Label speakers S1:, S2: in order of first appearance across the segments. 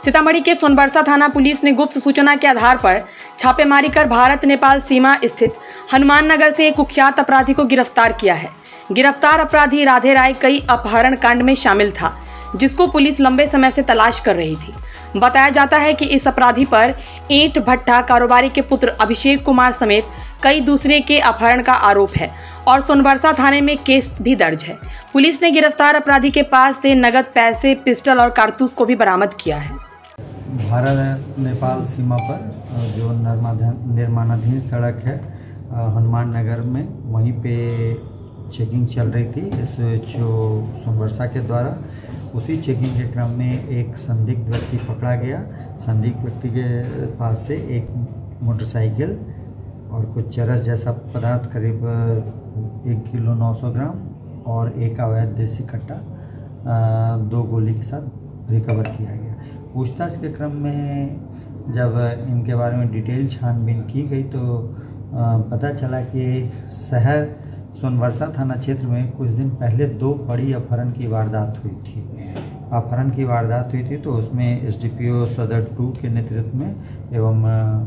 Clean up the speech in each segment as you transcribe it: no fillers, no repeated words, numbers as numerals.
S1: सीतामढ़ी के सोनबरसा थाना पुलिस ने गुप्त सूचना के आधार पर छापेमारी कर भारत नेपाल सीमा स्थित हनुमान नगर से एक कुख्यात अपराधी को गिरफ्तार किया है। गिरफ्तार अपराधी राधे राय कई अपहरण कांड में शामिल था, जिसको पुलिस लंबे समय से तलाश कर रही थी। बताया जाता है कि इस अपराधी पर ईंट भट्टा कारोबारी के पुत्र अभिषेक कुमार समेत कई दूसरे के अपहरण का आरोप है और सोनबरसा थाने में केस भी दर्ज है। पुलिस ने गिरफ्तार अपराधी के पास से नगद पैसे, पिस्टल और कारतूस को भी बरामद किया है।
S2: भारत नेपाल सीमा पर जो निर्माणाधीन सड़क है हनुमान नगर में, वहीं पे चेकिंग चल रही थी इस जो सोनबरसा के द्वारा। उसी चेकिंग के क्रम में एक संदिग्ध व्यक्ति पकड़ा गया। संदिग्ध व्यक्ति के पास से एक मोटरसाइकिल और कुछ चरस जैसा पदार्थ करीब 1 किलो 900 ग्राम और एक अवैध देसी कट्टा 2 गोली के साथ रिकवर किया गया। पूछताछ के क्रम में जब इनके बारे में डिटेल छानबीन की गई तो पता चला कि शहर सोनबरसा थाना क्षेत्र में कुछ दिन पहले 2 बड़ी अपहरण की वारदात हुई थी। तो उसमें एसडीपीओ सदर 2 के नेतृत्व में एवं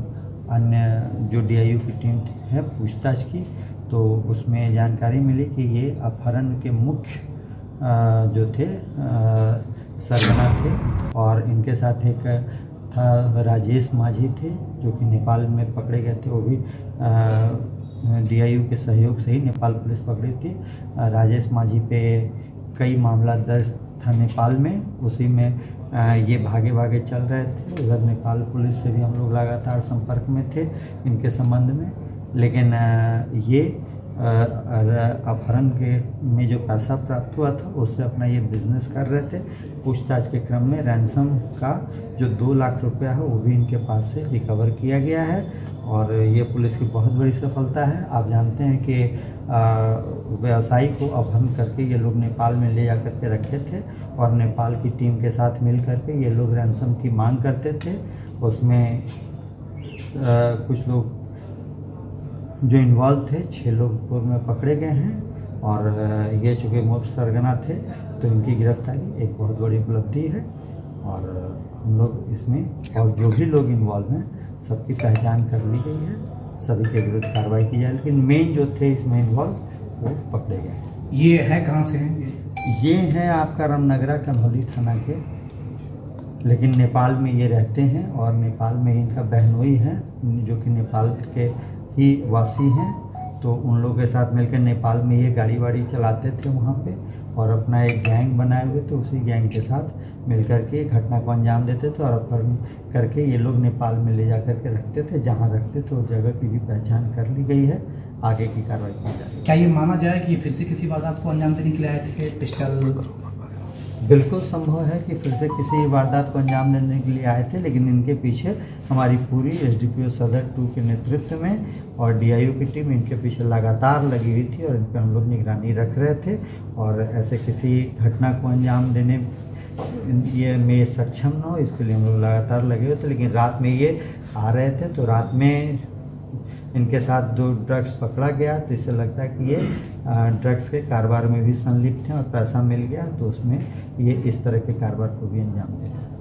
S2: अन्य जो डीआईयू की टीम है पूछताछ की, तो उसमें जानकारी मिली कि ये अपहरण के मुख्य जो थे सरगना थे और इनके साथ एक था राजेश माझी थे जो कि नेपाल में पकड़े गए थे। वो भी डीआईयू के सहयोग से ही नेपाल पुलिस पकड़ी थी। राजेश माझी पे कई मामला दर्ज था नेपाल में, उसी में ये भागे चल रहे थे। उधर नेपाल पुलिस से भी हम लोग लगातार संपर्क में थे इनके संबंध में, लेकिन ये अपहरण के में जो पैसा प्राप्त हुआ था उससे अपना ये बिजनेस कर रहे थे। पूछताछ के क्रम में रैंसम का जो 2 लाख रुपया है वो भी इनके पास से रिकवर किया गया है और ये पुलिस की बहुत बड़ी सफलता है। आप जानते हैं कि व्यवसायी को अपहरण करके ये लोग नेपाल में ले जा करके रखे थे और नेपाल की टीम के साथ मिल करके ये लोग रैंसम की मांग करते थे। उसमें कुछ लोग जो इन्वॉल्व थे 6 लोग में पकड़े गए हैं और ये चूँकि मुख्य सरगना थे तो इनकी गिरफ्तारी एक बहुत बड़ी उपलब्धि है और हम लोग इसमें और जो भी लोग इन्वॉल्व हैं सबकी पहचान कर ली गई है, सभी के विरुद्ध कार्रवाई की जाए, लेकिन मेन जो थे इसमें इन्वॉल्व वो पकड़े गए।
S3: ये है कहाँ से हैं?
S2: ये हैं आपका रामनगरा कन्हौली थाना के, लेकिन नेपाल में ये रहते हैं और नेपाल में ही इनका बहनोई है जो कि नेपाल के ही वासी हैं। तो उन लोगों के साथ मिलकर नेपाल में ये गाड़ी वाड़ी चलाते थे वहाँ पे और अपना एक गैंग बनाए हुए थे। उसी गैंग के साथ मिलकर के घटना को अंजाम देते थे और अपहरण करके ये लोग नेपाल में ले जा करके रखते थे। जहाँ रखते थे उस जगह की भी पहचान कर ली गई है, आगे की कार्रवाई की जाएगी।
S3: क्या ये माना जाए कि ये फिर से किसी वारदात को अंजाम देने के लिए आए थे? पिस्टल
S2: बिल्कुल संभव है कि फिर से किसी वारदात को अंजाम देने के लिए आए थे, लेकिन इनके पीछे हमारी पूरी एसडीपीओ सदर 2 के नेतृत्व में और डीआईयू की टीम इनके पीछे लगातार लगी हुई थी और इन पर हम लोग निगरानी रख रहे थे और ऐसे किसी घटना को अंजाम देने ये में सक्षम न हो इसके लिए हम लोग लगातार लगे हुए थे। लेकिन रात में ये आ रहे थे तो रात में इनके साथ 2 ड्रग्स पकड़ा गया, तो इससे लगता है कि ये ड्रग्स के कारोबार में भी संलिप्त हैं और पैसा मिल गया तो उसमें ये इस तरह के कारोबार को भी अंजाम दे रहे हैं।